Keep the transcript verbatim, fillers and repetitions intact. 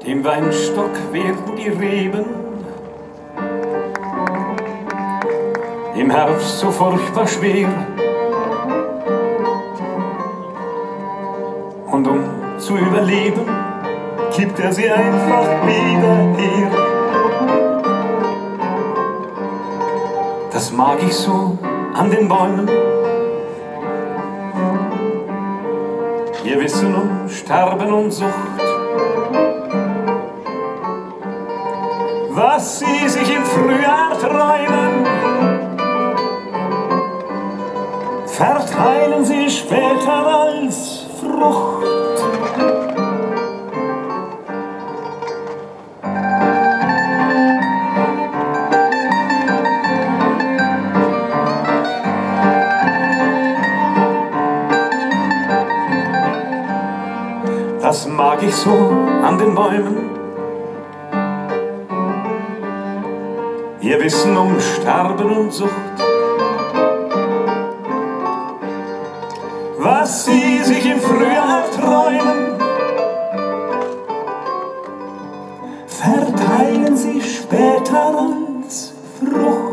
Im Weinstock werden die Reben im Herbst so furchtbar schwer. Und um zu überleben, kippt er sie einfach wieder her. Das mag ich so an den Bäumen. Ihr Wissen um Sterben und Sucht, was sie sich im Frühjahr träumen, verteilen sie später als Frucht. Das mag ich so an den Bäumen. Ihr Wissen um Sterben und Sucht, was sie sich im Frühjahr träumen, verteilen sie später als Frucht.